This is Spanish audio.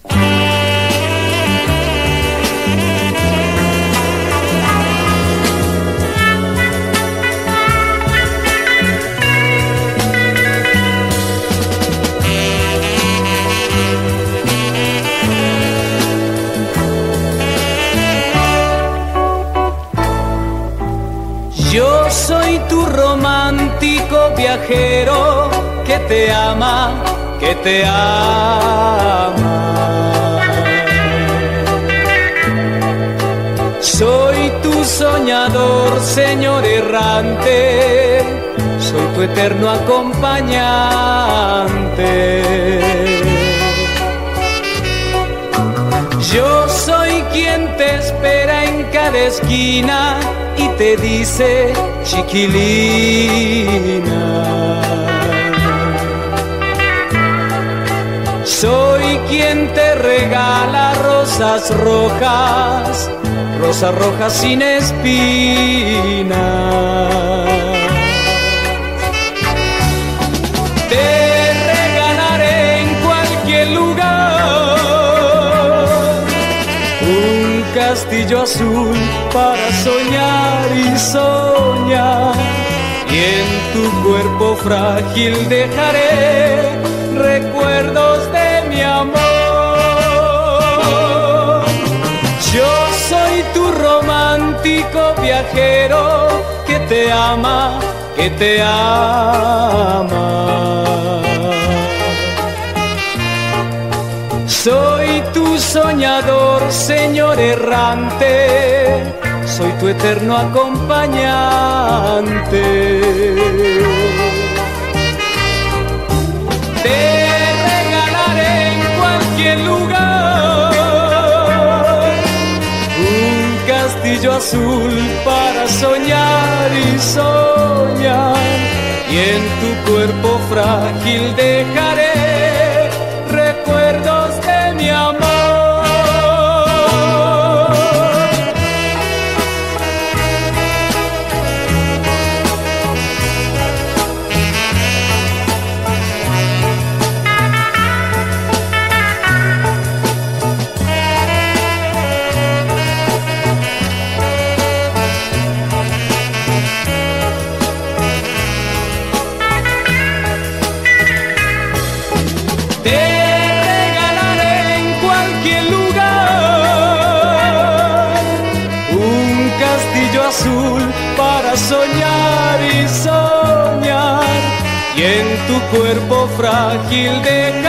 Yo soy tu romántico viajero que te ama, que te ama. Soy tu soñador, señor errante, soy tu eterno acompañante. Yo soy quien te espera en cada esquina y te dice chiquilina. Soy quien te regala rosas rojas, rosas rojas sin espinas. Te regalaré en cualquier lugar un castillo azul para soñar y soñar, y en tu cuerpo frágil dejaré recuerdos de mi amor. Yo soy tu romántico viajero que te ama, que te ama. Soy tu soñador, señor errante, soy tu eterno acompañante. Te regalaré en cualquier lugar un castillo azul para soñar y soñar, y en tu cuerpo frágil dejaré recuerdos de mi amor. Azul para soñar y soñar, y en tu cuerpo frágil de